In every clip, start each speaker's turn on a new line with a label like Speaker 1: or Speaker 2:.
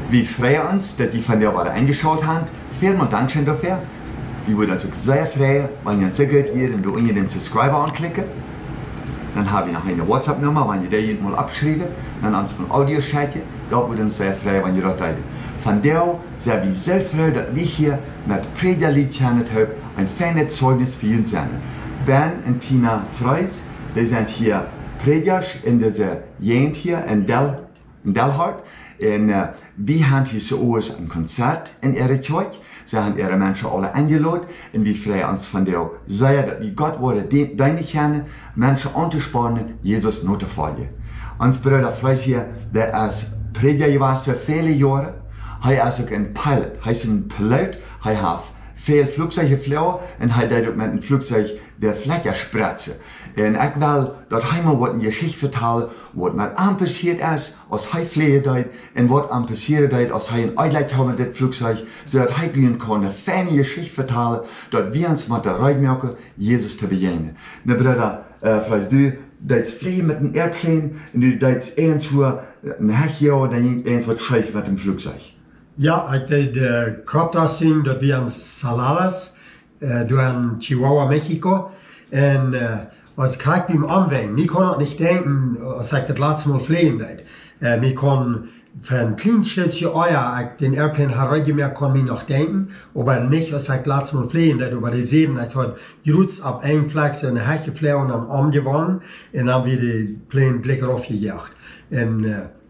Speaker 1: Wir freuen uns, dass die von der Woche eingeschaut haben. Vielen Dank dafür. Wir würden uns auch sehr freuen, wenn ihr uns so gut wäre und du den Subscriber anklicken. Dann habe ich noch eine WhatsApp-Nummer, wenn ihr die mal abschreiben, dann uns ein Audio schalten. Da würden uns sehr freuen, wenn ihr das teilt. Von der sind wir sehr froh, dass wir hier mit Predigerlied gehört haben, ein feines Zeugnis für uns sind. Ben und Tina Freus, die sind hier Prediger in dieser Gegend hier in Delhart. Und wir haben hier so ein Konzert in ihrer Kirche. Sie haben ihre Menschen alle eingeladen. Und wir freuen uns von der sehr, dass wir Gott wollen, deine Kerne, Menschen anzuspornen, Jesus noch zu folgen. Unser Bruder Freus hier, der ist Prediger gewesen für viele Jahre. Er ist auch ein Pilot. Er ist ein Pilot. Er hat viele Flugzeuge geflogen und er hat mit einem Flugzeug der Fläche spritzen. Und ich will dort einmal eine Geschichte vertellen, was mit ihm passiert ist, als er fliehen dort, und was ihm passiert ist, als er ein Einleitung hat mit dem Flugzeug, so dass er gehen kann, eine feine Geschichte vertellen, dass wir uns mit der Reitmerke Jesus zu begegnen. Na, Bruder, vielleicht du fliehen mit einem Airplane, und du irgendwo ein Hechje oder irgendwo schreibst mit dem Flugzeug.
Speaker 2: Ja, ik deed de kroptasting dat we in Saladas, door in Chihuahua, Mexico. En als ik kijk beim Anwenden, ik kon het niet denken, als ik het laatste Mal vliegen deed. Ik kon voor een klein stukje Eier, ik den Airplane hergemerkt, kon ik nog denken, aber nicht, als ik het laatste Mal vliegen deed, aber die zeiden, ik had gerutst op één vlak zo een hekje vliegen en dan omgewonnen, en dan weer de plane gelijk afgejaagd. En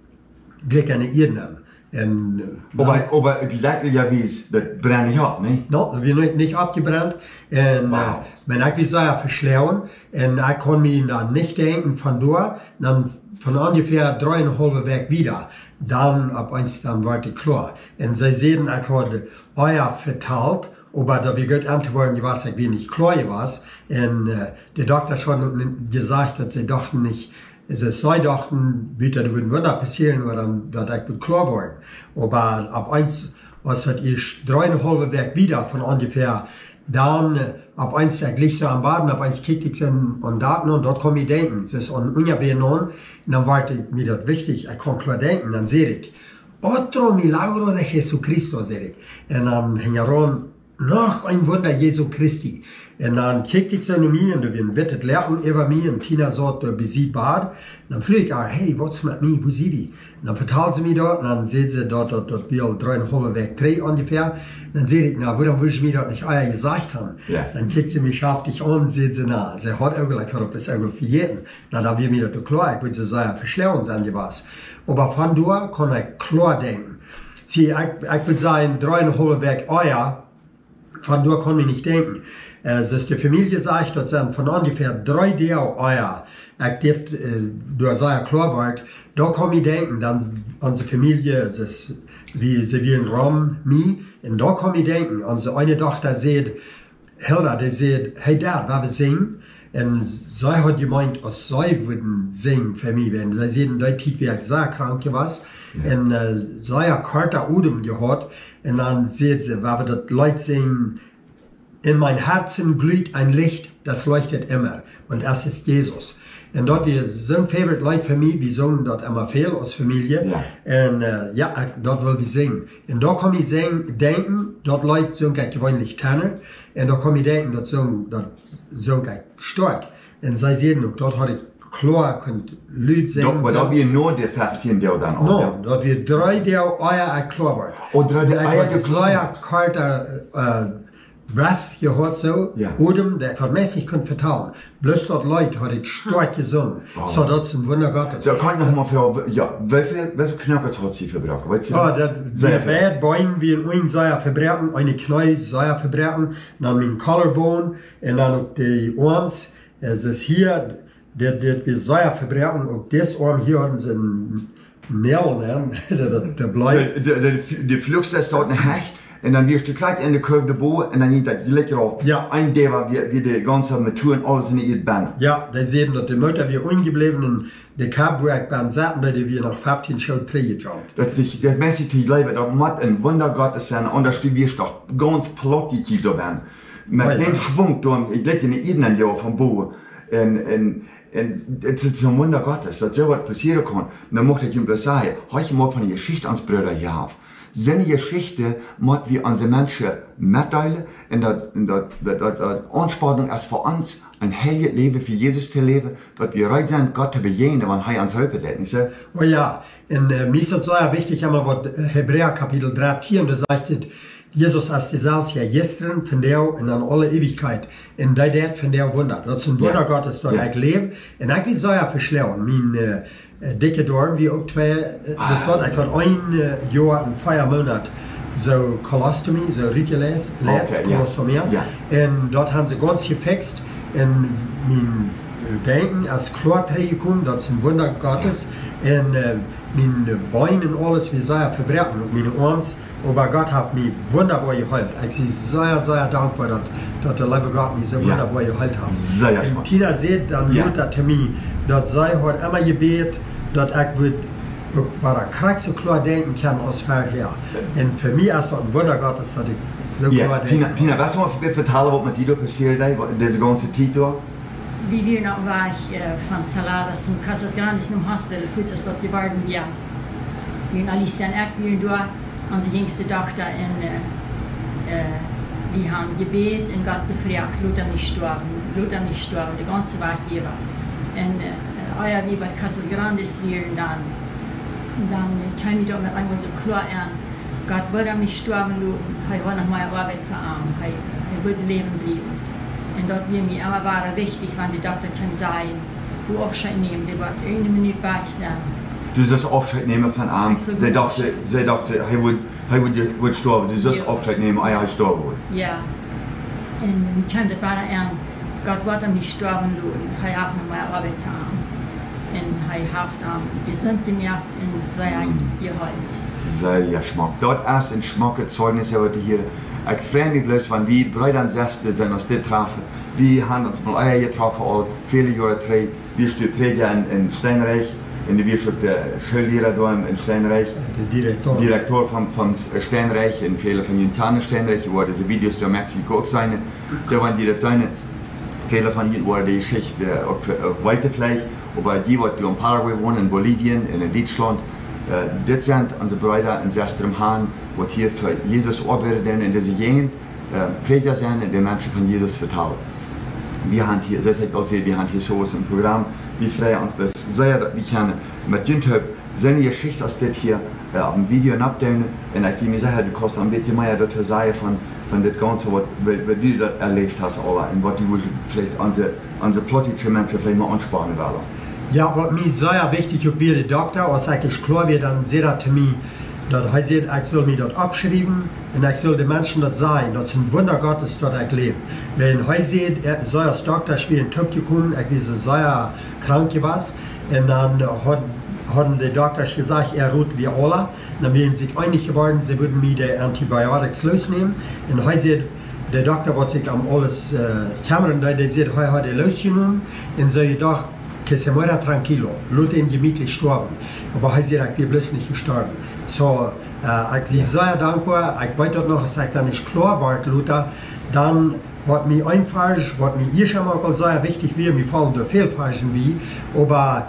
Speaker 2: gelijk aan de Ierden. En,
Speaker 1: aber het lijkt ja wie dat brennt niet op, nee?
Speaker 2: No, dat werd niet abgebrannt. En
Speaker 1: wow.
Speaker 2: Mijn ik was sehr verschleuen. En ik kon me dan niet denken van door. Dan van ongeveer 3,5 Weg wieder. Dan op eens dan werd ik klaar. En zij zeiden, ik had Eier verteld. Aber da wir gut antworten, die was ich wenig klar was. Und der Doktor schon gesagt, dass sie dachten nicht, also sie dachten, bitte, da würden Wunder passieren, weil dann, dass ich gut klar worden. Aber ab eins, als hat ich 3,5 Weg wieder von ungefähr, dann, ab eins, der gleich so am Baden, ab eins kickte ich so an Daten und dort komme ich denken. Das ist an Unjabenon, und dann war mir das wichtig, ich kann klar denken, dann sehe ich, otro milagro de Jesucristo, sehe ich. Und dann hing er an, noch ein Wunder Jesu Christi. Und dann kickte ich so an mich und wir wettet lernen über mich und Tina sagt, wie sie bad. Dann frage ich, hey, was mit mir, wo sie wie? Und dann vertelt sie mir dort und dann sieht sie dort, dass wir 3,5 Weg 3 ungefähr. Und dann sehe ich, na, warum will ich mir das nicht Eier gesagt haben? Ja. Dann kickt sie mich scharftig an und sieht sie, na, sie hat eigentlich, ich habe das eigentlich für jeden. Na, dann wird mir das klar, ich würde sie sagen, verschleuen sein, die was. Aber von dort kann ich klar denken. Sie, ich würde sagen, 3,5 Weg Eier, von dort kann ich nicht denken. Es ist die Familie sagt, das sind von ungefähr 3 Eier, durch sehr klar wird, da kann ich denken, dann unsere Familie, das ist, wie sie wie in Rom, mir, und da kann ich denken, unsere eine Tochter sagt, Hilda, die sagt, hey Dad, wollen wir singen? Und sie hat gemeint, als sie würden singen für mich, wenn sie sehen, da Zeit, wie ich sehr krank war. Ja. Und sie hat Karte Udem gehabt, und dann sieht sie, wenn wir das Leute singen, in mein Herzen glüht ein Licht, das leuchtet immer. Und das ist Jesus. Und dort, wir sind favorite Leute für mich, wir singen dort immer viel als Familie. Ja. Und ja, dort will wir singen. Und da kann ich denken, dort Leute singen gewöhnlich Tenor. Und da kann ich denken, dort singen ich stark. Und sie sehen auch, dort hat ich klar könnt Lied singen.
Speaker 1: Aber da wir nur die 15 Jahre dann auch.
Speaker 2: No, dort wir 3 Jahre Eier klar war.
Speaker 1: Und 3 Eier
Speaker 2: klar Karte Breath gehört so, ja. Odem, der kann mäßig vertrauen. Bloß dort Leute hat ich stark gesungen. Oh. So, das ist ein Wunder Gottes.
Speaker 1: Da kann ich noch mal für, ja, wie viel Knackers hat sie verbraucht?
Speaker 2: Ja, der Wert Bein wie in einen Seier verbrechen, eine Knäuel Seier verbrechen, dann mit dem Collarbone, und dann auch die Arms. Es ist hier, der wir Seier verbrechen, und das Arm hier haben sie einen Nägel, der bleibt.
Speaker 1: Die Flugste ist dort ein Hecht. Und dann wirst du gleich in der Kurve der Boot und dann geht das lecker auf.
Speaker 2: Ja.
Speaker 1: Ein der war wie die ganze Maturen, alles in ihr Band.
Speaker 2: Ja, dann sehen dass die Mutter wir ungeblieben in der Kabwerkbahn saßen, da wir nach 15 Stunden gejumpt.
Speaker 1: Das ist das mäßig zu leben, da muss ein Wunder Gottes sein, und das wirst doch ganz plottig da werden. Mit dem Schwung, ich denke in jedem Jahr vom Boot. Und Und es ist ein Wunder Gottes, dass so was passieren kann. Und dann möchte ich ihm bloß sagen, heute mal von der Geschichte ans Brüder hier auf. Seine Geschichte muss wir unsere Menschen mitteilen und die Anspornung ist für uns, ein heiliges Leben für Jesus zu leben, dass wir bereit sind, Gott zu begegnen, wenn er uns helfen wird, nicht so?
Speaker 2: Oh ja, und mir ist es sehr wichtig, einmal, was Hebräer Kapitel 3, und da sagt, Jesus ist dieselbe ja gestern, von der und an alle Ewigkeit. Und das von der Wunder. Das ist ein Wunder Gottes, das ich lebe. Und ich will so ja verschlauen. Mein dicke Dorn, wie auch zwei, das dort, ich hatte ein Jahr und 4 Monate so Colostomy, so Rituals, Colostomy. Und dort haben sie ganz gefixt. Und mein Denken als klar gekommen, das ist ein Wunder Gottes. Und meine Beine und alles, wie sehr verbrechen und meine Arms. Aber Gott hat mich wunderbar geholfen. Ich bin sehr, sehr dankbar, dass der liebe Gott mich so wunderbar geholfen hat.
Speaker 1: Sehr
Speaker 2: und Tina sieht dann nur, dass mich, dass sie hat immer gebetet, dass ich bei der Krankheit so klar denken kann als vorher. Und für mich ist das ein Wunder Gottes, dass ich so klar denken kann.
Speaker 1: Tina, was soll ich vertellen, was mit dir passiert ist, diese ganze Zeit?
Speaker 3: Wie wir noch waren von Saladas und Casas Grandes im Hospital, fühlt sich dort die Warden wir. Wir und Alicia und ich, wir dort, unsere jüngste Tochter, wir haben gebetet und Gott gefragt, Luther nicht sterben, die ganze Woche hier war. Und euer wie bei Casas Grandes wir, und dann kam ich dort mit einmal so klar an, Gott würde nicht sterben, er war noch mal Arbeit verarmt, er würde leben bleiben. Und dort wir mir aber war wichtig, wenn die Doktor kann sagen, wo Aufschritt nehmen, die wird irgendeine Minute wach sein.
Speaker 1: Du sollst Aufschritt nehmen von Arm. Sie dachte, er würde sterben. Du sollst Aufschritt nehmen, er sterben wird.
Speaker 3: Ja. Und dann kam das war an, Gott wird nicht sterben, er hat noch mal Arbeit verarmt. Und er hat gesund gemacht und sei geholt.
Speaker 1: Sehr Schmack. Dort ist ein Schmack-Zeugnis, hier. Ich freue mich bloß, wenn wir Brüder und Schwestern sind, uns dort treffen. Wir haben uns mal getroffen, all viele Jahre drei. Wir studieren in Steinreich, und wir sind der Schullehrer da in Steinreich. Der Direktor von Steinreich, und viele von Juntana Steinreich, wo diese Videos in Mexiko auch sein. So waren die das sein. Viele von ihnen waren die Geschichte auch weiter vielleicht, aber die, die in Paraguay wohnen, in Bolivien, in Deutschland. Das sind unsere Brüder und Schwestern im Herrn, die hier für Jesus arbeiten und diese jenen Prediger sind und den Menschen von Jesus vertrauen. Wir haben hier, so ich auch wir haben hier so ein Programm, wir freuen uns sehr, dass wir können mit YouTube so eine Geschichte aus das hier auf dem Video abnehmen. Und ich mir sicher, du kannst ein bisschen mehr dazu sagen von das Ganze, was du das erlebt hast, und was du vielleicht unsere politische Menschen vielleicht mal ansprechen wollen.
Speaker 2: Ja, was mir sehr wichtig ist, wie der Doktor, als ich klar wird, dann sagt er zu mir, dass er sagt, ich soll mich dort abschreiben und ich soll den Menschen das sagen, dass es ein Wunder Gottes dort ich lebe. Wenn er sagt, er sei als Doktor schwer in Typ gekommen, ich weiß, sehr krank was, und dann hat der Doktor gesagt, er ruht wie alle, dann werden sie sich einig geworden, sie würden mir die Antibiotics losnehmen, und er sagt, der Doktor wird sich am alles kümmern, der sagt, er hat er losgenommen, und so gedacht, que se muera tranquilo, Luther ihn gemütlich sterben. Aber er sagt, ich bin bloß nicht gestorben. So, ich bin sehr dankbar, ich weiß noch, dass ich dann nicht klar war, Luther, dann was mir einfach, was mir schon mal sehr wichtig wäre, mir fallen da viel Falschen wie, aber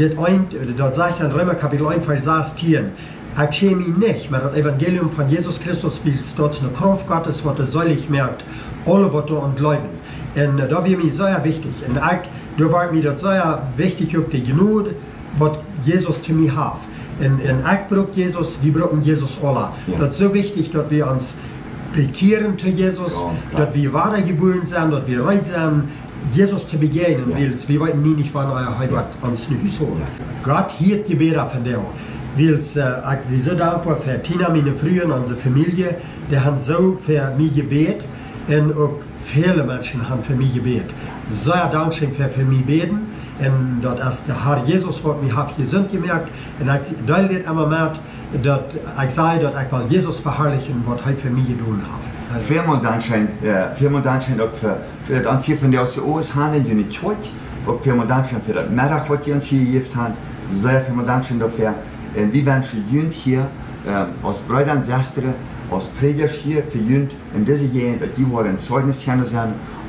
Speaker 2: das sagt dann Römer Kapitel 1, Vers 16, ich schäme mich nicht, weil das Evangelium von Jesus Christus will, dort eine Kraft Gottes, was er säulich merkt, alle, was da entgläuben. Und da wäre mir sehr wichtig. Und da war mir das sehr wichtig, ob die Gnade, was Jesus zu mir hat. Und ich brauche Jesus, wir brauchen Jesus alle. Ja. Das ist so wichtig, dass wir uns bekehren zu Jesus, dass wir weitergeboren sind, dass wir bereit sind, Jesus zu begegnen. Ja. Weil wir wollten nie nicht, wann er uns ein Haus holen. Gott hielt die Bäder von der. Weil ich bin so dankbar für Tina, meine Früher und unsere Familie, die haben so für mich gebetet und auch viele Menschen haben für mich gebetet. Sehr dankbar für mich beten. Und das ist der Herr Jesus, was mich hat gesund gemerkt. Und ich deutet immer mehr, dass ich sage, dass ich will Jesus verherrlichen, was er für mich getan hat.
Speaker 1: Vielmal Dankeschön auch für uns hier von der aus der OSH in die Church. Auch vielmal Dankeschön für das Mittag, was ihr uns hier gegeben habt. Sehr vielmal Dankeschön dafür. Und wir wünschen Jünd hier, als Brüder und Schwestern, als Prediger hier für Jünd in diese Gegend, dass die wollen Zeugnis kennen sein,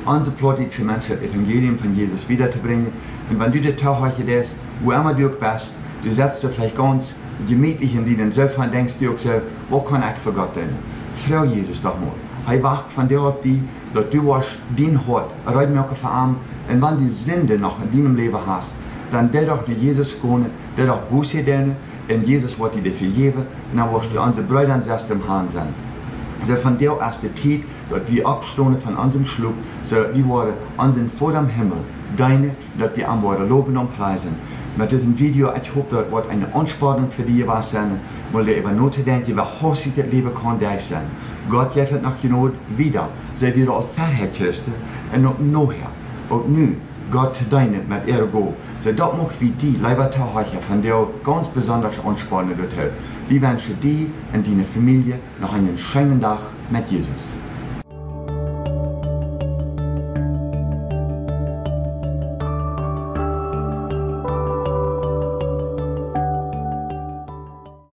Speaker 1: unsere plotische Menschen das Evangelium von Jesus wiederzubringen. Und wenn du der Tag heute bist, wo immer du bist, du setzt dir vielleicht ganz gemütlich in den Sofa und denkst dir auch so, was kann ich für Gott tun? Frau Jesus doch mal. Hij wacht van dir op die, dat du was dien hart, uitmerken van hem. En wenn du Sünde noch in deinem Leben hast, dann der doch naar Jesus komen, der doch Buße doen, en Jesus wird dir vergeben, und dann wirst du unsere Brüder und Schwestern im Herrn sein. So von der ersten Zeit, dass wir abstoßen von unserem Schlaf, so wir wollen unseren Vater im Himmel, deine, dass wir am Wort loben und preisen. Mit diesem Video, ich hoffe, das wird eine Anspornung für die was sein, weil ihr über nachdenken, wie hoch das Leben kann da sein. Gott hilft noch genug wieder, so wir all Freiheit Christen und noch nachher, und nu, Gott deine mit Ergo. So das macht wie die, lieber Taucher, von der ganz besonders Anspornung wird. Wir wünschen dir und deine Familie noch einen schönen Tag mit Jesus.